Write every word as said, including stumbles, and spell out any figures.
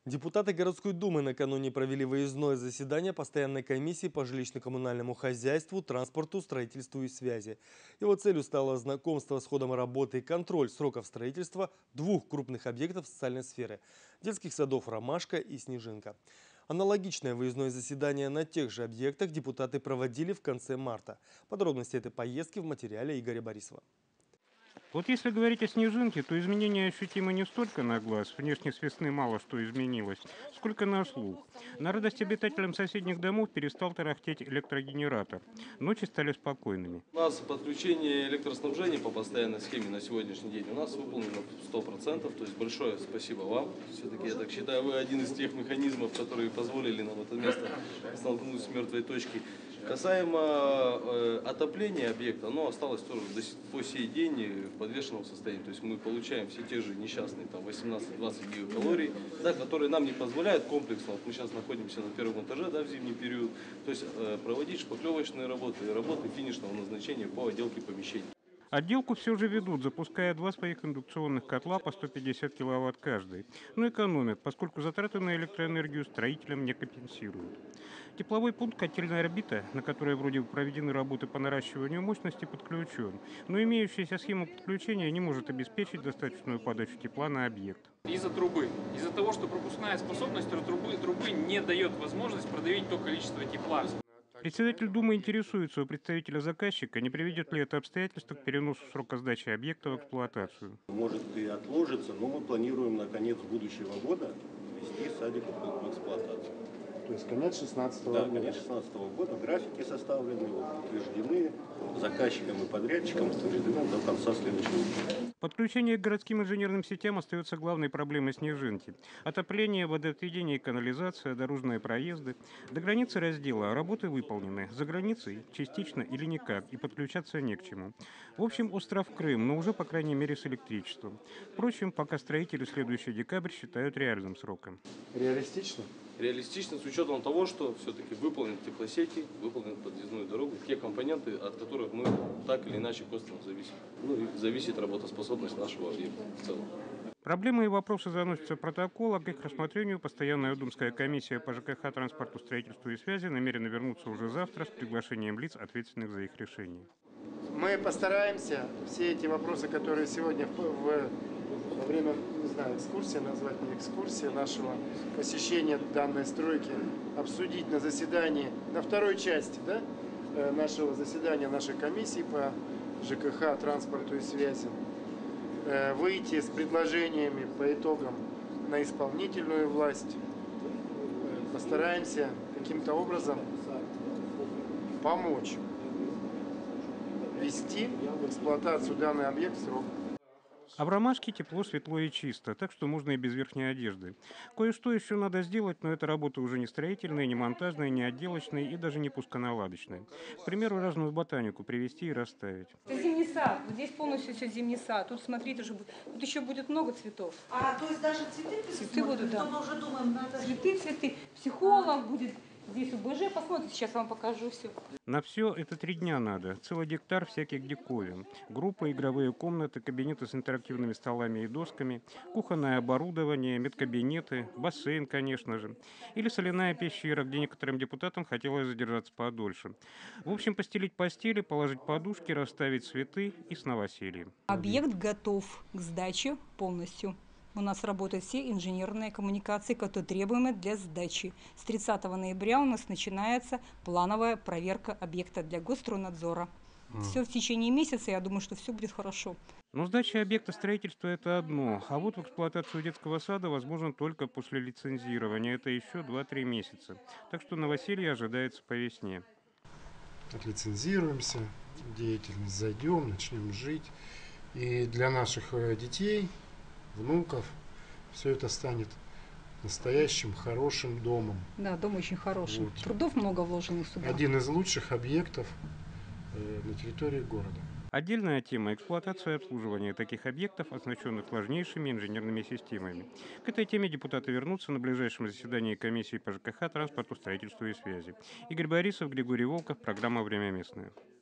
Депутаты городской думы накануне провели выездное заседание постоянной комиссии по жилищно-коммунальному хозяйству, транспорту, строительству и связи. Его целью стало знакомство с ходом работы и контроль сроков строительства двух крупных объектов социальной сферы – детских садов «Ромашка» и «Снежинка». Аналогичное выездное заседание на тех же объектах депутаты проводили в конце марта. Подробности этой поездки в материале Игоря Борисова. Вот если говорить о снежинке, то изменения ощутимы не столько на глаз, внешне с весны мало что изменилось, сколько на слух. На радость обитателям соседних домов перестал тарахтеть электрогенератор. Ночи стали спокойными. У нас подключение электроснабжения по постоянной схеме на сегодняшний день у нас выполнено сто процентов, то есть большое спасибо вам. Все-таки, я так считаю, вы один из тех механизмов, которые позволили нам это место столкнуть с мертвой точки. Касаемо э, отопления объекта, оно осталось тоже до, по сей день в подвешенном состоянии. То есть мы получаем все те же несчастные там восемнадцать-двадцать гигакалорий, да, которые нам не позволяют комплексно. Вот мы сейчас находимся на первом этаже, да, в зимний период. То есть э, проводить шпаклевочные работы, работы финишного назначения по отделке помещений. Отделку все же ведут, запуская два своих индукционных котла по сто пятьдесят киловатт каждый. Но экономят, поскольку затраты на электроэнергию строителям не компенсируют. Тепловой пункт «Котельная орбита», на которой вроде бы проведены работы по наращиванию мощности, подключен. Но имеющаяся схема подключения не может обеспечить достаточную подачу тепла на объект. Из-за трубы. Из-за того, что пропускная способность трубы, трубы не дает возможность продавить то количество тепла. Председатель Думы интересуется у представителя заказчика, не приведет ли это обстоятельство к переносу срока сдачи объекта в эксплуатацию. Может и отложится, но мы планируем на конец будущего года ввести садик в эксплуатацию. То есть конец шестнадцатого да, года? Да, конец шестнадцатого года. Графики составлены, утверждены заказчиком и подрядчиком, утверждены до конца следующего года. Подключение к городским инженерным сетям остается главной проблемой снежинки. Отопление, водоотведение и канализация, дорожные проезды. До границы раздела работы выполнены. За границей частично или никак, и подключаться не к чему. В общем, остров Крым, но уже, по крайней мере, с электричеством. Впрочем, пока строители следующий декабрь считают реальным сроком. Реалистично? Реалистично с учетом того, что все-таки выполнены теплосети, выполнены подъездную дорогу, те компоненты, от которых мы так или иначе косвенно зависим. Ну и зависит работоспособность нашего объекта в целом. Проблемы и вопросы заносятся в протокол, а к их рассмотрению постоянная думская комиссия по ЖКХ, транспорту, строительству и связи намерена вернуться уже завтра с приглашением лиц, ответственных за их решение. Мы постараемся все эти вопросы, которые сегодня в, в, во время, не знаю, экскурсии, назвать не экскурсии, нашего посещения данной стройки, обсудить на заседании, на второй части, да, нашего заседания нашей комиссии по ЖКХ, транспорту и связи, выйти с предложениями по итогам на исполнительную власть. Постараемся каким-то образом помочь ввести в эксплуатацию данный объект в срок. А в Ромашке тепло, светло и чисто, так что можно и без верхней одежды. Кое-что еще надо сделать, но эта работа уже не строительная, не монтажная, не отделочная и даже не пусконаладочная. К примеру, разную ботанику привезти и расставить. Это зимний сад. Вот здесь полностью все зимний сад. Тут, смотрите, уже будет, тут еще будет много цветов. А, то есть даже цветы Цветы будут, да. мы уже думаем, надо... Цветы, цветы. Психолог будет. Здесь УБЖ, посмотрите, сейчас вам покажу все. На все это три дня надо. Целый гектар всяких диковин. Группа, игровые комнаты, кабинеты с интерактивными столами и досками, кухонное оборудование, медкабинеты, бассейн, конечно же. Или соляная пещера, где некоторым депутатам хотелось задержаться подольше. В общем, постелить постели, положить подушки, расставить цветы и с новосельем. Объект готов к сдаче полностью. У нас работают все инженерные коммуникации, которые требуемы для сдачи. С тридцатого ноября у нас начинается плановая проверка объекта для Госстройнадзора. Mm. Все в течение месяца, я думаю, что все будет хорошо. Но сдача объекта строительства – это одно, а вот в эксплуатацию детского сада возможно только после лицензирования. Это еще два-три месяца. Так что новоселье ожидается по весне. Отлицензируемся, деятельность зайдем, начнем жить. И для наших детей, внуков, все это станет настоящим хорошим домом. Да, дом очень хороший. Вот. Трудов много вложено сюда. Один из лучших объектов э, на территории города. Отдельная тема – эксплуатация и обслуживание таких объектов, оснащенных сложнейшими инженерными системами. К этой теме депутаты вернутся на ближайшем заседании комиссии по ЖКХ, транспорту, строительству и связи. Игорь Борисов, Григорий Волков, программа «Время местное».